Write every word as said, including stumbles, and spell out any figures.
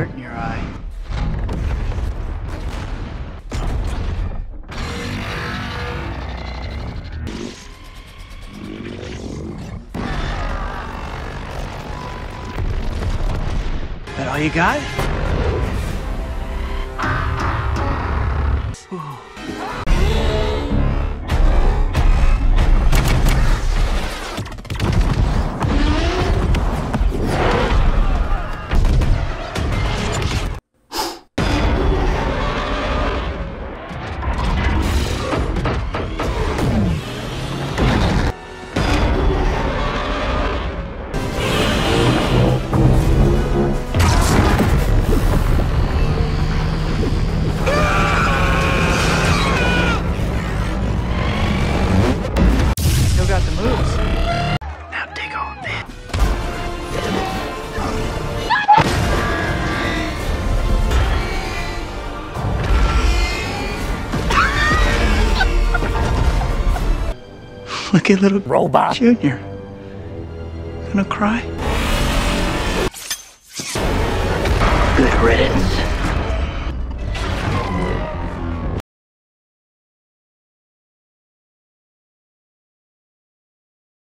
dirt in your eye. That all you got? Ooh. Still got the moves. Now dig on it. Look at little Robot Junior. Gonna cry? Good riddance.